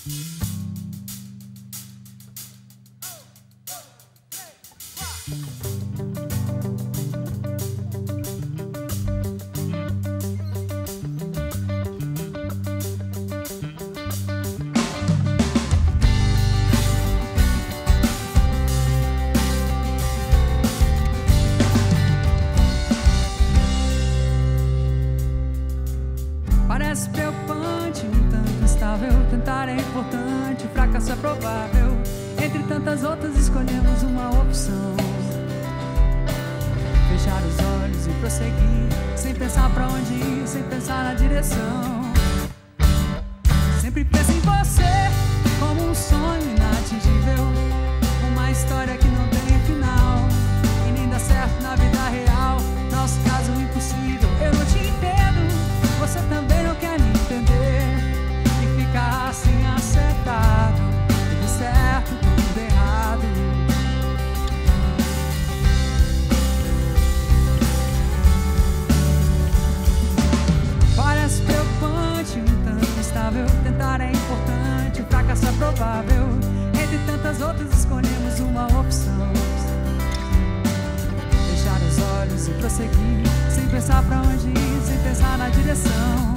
Parece preocupante, um tanto instável. Tentar é importante, o fracasso é provável. Entre tantas outras escolhemos uma opção: fechar os olhos e prosseguir, sem pensar pra onde ir, sem pensar na direção. Sempre penso em você como um sonho inatingível, uma história que não tem final e nem dá certo na vida real. Nosso caso impossível, eu não te entendo, você também não quer me entender, e fica assim acertado, tudo certo, tudo errado. Parece preocupante, um tanto instável. Tentar é importante, o fracasso é provável. Entre tantas outras escolhemos uma opção: fechar os olhos e prosseguir, sem pensar pra onde ir, sem pensar na direção.